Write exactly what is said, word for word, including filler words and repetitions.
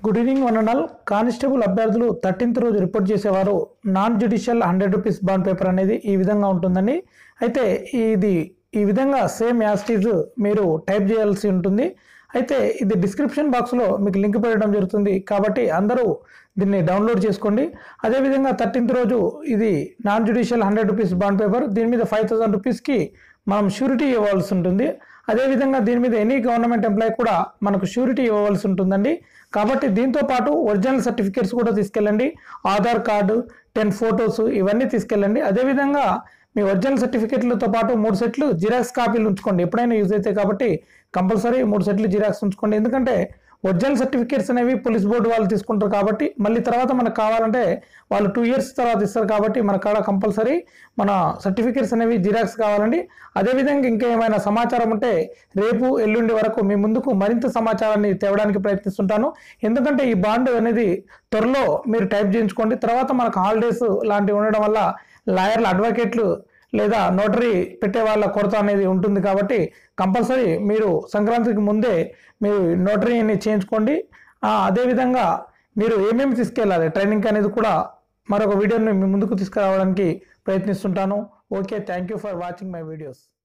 Good evening one and all. Constable అభ్యర్థులు thirteenth రోజు report చేసేవారు non judicial hundred rupees bond paper అనేది ఈ విధంగా ఉంటుందండి. అయితే ఇది ఈ విధంగా సేమ్ యాస్టీజ్ మీరు టైప్ చేయాల్సి ఉంటుంది. అయితే ఇది డిస్క్రిప్షన్ బాక్స్లో మీకు లింక్ పెట్టడం జరుగుతుంది కాబట్టి అందరూ దీన్ని డౌన్లోడ్ చేసుకోండి. అదేవిధంగా థర్టీన్త్ రోజు ఇది non judicial hundred rupees bond paper, దీని మీద ఫైవ్ థౌసండ్ రూపీస్కి మనం షూరిటీ ఇవ్వాల్సి ఉంటుంది. అదేవిధంగా దీని మీద ఎనీ గవర్నమెంట్ ఎంప్లాయీ కూడా మనకు షూరిటీ ఇవ్వవలసి ఉంటుందండి. కాబట్టి దీంతో పాటు ఒరిజినల్ సర్టిఫికేట్స్ కూడా తీసుకెళ్ళండి, ఆధార్ కార్డు, టెన్ ఫొటోస్ ఇవన్నీ తీసుకెళ్ళండి. అదేవిధంగా మీ ఒరిజినల్ సర్టిఫికేట్లతో పాటు మూడు సెట్లు జిరాక్స్ కాపీలు ఉంచుకోండి, ఎప్పుడైనా యూజ్ అవుతాయి కాబట్టి కంపల్సరీ మూడు సెట్లు జిరాక్స్ ఉంచుకోండి. ఎందుకంటే ఒరిజినల్ సర్టిఫికేట్స్ అనేవి పోలీస్ బోర్డు వాళ్ళు తీసుకుంటారు కాబట్టి మళ్ళీ తర్వాత మనకు కావాలంటే వాళ్ళు టూ ఇయర్స్ తర్వాత ఇస్తారు కాబట్టి మన కాడ కంపల్సరీ మన సర్టిఫికేట్స్ అనేవి జిరాక్స్ కావాలండి. అదేవిధంగా ఇంకా ఏమైనా సమాచారం ఉంటే రేపు ఎల్లుండి వరకు మీ ముందుకు మరింత సమాచారాన్ని తేవడానికి ప్రయత్నిస్తుంటాను. ఎందుకంటే ఈ బాండ్ అనేది త్వరలో మీరు టైప్ చేయించుకోండి. తర్వాత మనకు హాలిడేస్ లాంటివి ఉండడం వల్ల లాయర్లు, అడ్వకేట్లు లేదా నోటరీ పెట్టే వాళ్ళ కొరత అనేది ఉంటుంది కాబట్టి కంపల్సరీ మీరు సంక్రాంతికి ముందే మీరు నోటరీని చేయించుకోండి. అదేవిధంగా మీరు ఏమేమి తీసుకెళ్ళాలి ట్రైనింగ్ అనేది కూడా మరొక వీడియోని మీ ముందుకు తీసుకురావడానికి ప్రయత్నిస్తుంటాను. Okay, thank you for watching my videos.